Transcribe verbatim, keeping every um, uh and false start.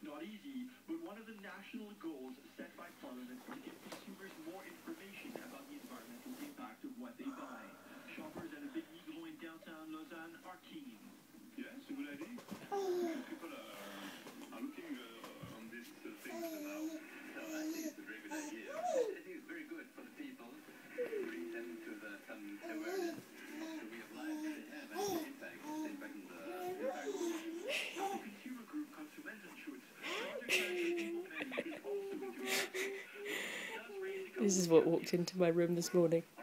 Not easy, but one of the national goals set by Parliament is to give consumers more information about the environmental impact of what they buy. Shoppers at a big Migros in downtown Lausanne are keen. Yes, a good idea. People are, are looking uh, on these uh, things now. So I think it's a very good idea. I think it's very good for the people to bring them to the, some awareness of the way of life they have and the impact, the impact on the environment. The consumer group Konsumentenschutz project is also into This is what walked into my room this morning.